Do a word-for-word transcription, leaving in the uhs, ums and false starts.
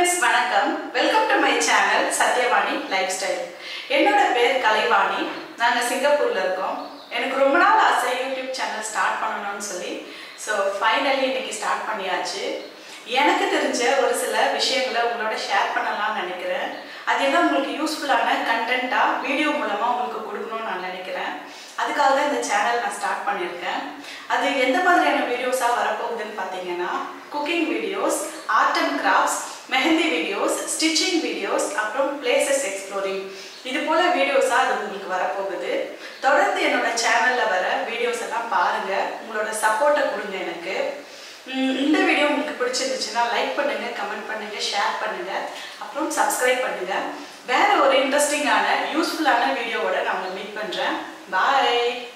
friends, வணக்கம். Welcome to my channel Sathyavani lifestyle. என்னோட பேர் கலைவாணி. நாங்க சிங்கப்பூர்ல இருக்கோம். எனக்கு ரொம்ப நாள் ஆசை YouTube சேனல் ஸ்டார்ட் பண்ணணும்னு சொல்லி. சோ ஃபைனலி இன்னைக்கு ஸ்டார்ட் பண்ணியாச்சு. எனக்கு தெரிஞ்ச ஒரு சில விஷயங்களை உங்களோட ஷேர் பண்ணலாம்னு நினைக்கிறேன். அது எல்லாம் உங்களுக்கு யூஸ்ஃபுல்லான கண்டென்ட்டா வீடியோ மூலமா உங்களுக்கு கொடுக்கணும்னு நான் நினைக்கிறேன். அதுக்காக தான் இந்த சேனல் நான் ஸ்டார்ட் பண்ணியிருக்கேன். அது எந்த மாதிரியான வீடியோஸாக வரப்போகுதுன்னு பார்த்தீங்கன்னா cooking videos, art and crafts, mehndi videos, stitching videos, அப்புறம் பிளேசஸ் எக்ஸ்ப்ளோரிங், இது போல வீடியோஸாக அது உங்களுக்கு வரப்போகுது. தொடர்ந்து என்னோட சேனலில் வர வீடியோஸ் எல்லாம் பாருங்கள், உங்களோட சப்போர்ட்டை கொடுங்க எனக்கு. இந்த வீடியோ உங்களுக்கு பிடிச்சிருந்துச்சுன்னா லைக் பண்ணுங்கள், கமெண்ட் பண்ணுங்கள், ஷேர் பண்ணுங்கள், அப்புறம் சப்ஸ்கிரைப் பண்ணுங்கள். வேறு ஒரு இன்ட்ரெஸ்டிங்கான யூஸ்ஃபுல்லான வீடியோவோட நான் உங்களை மீட் பண்ணுறேன். பாய்.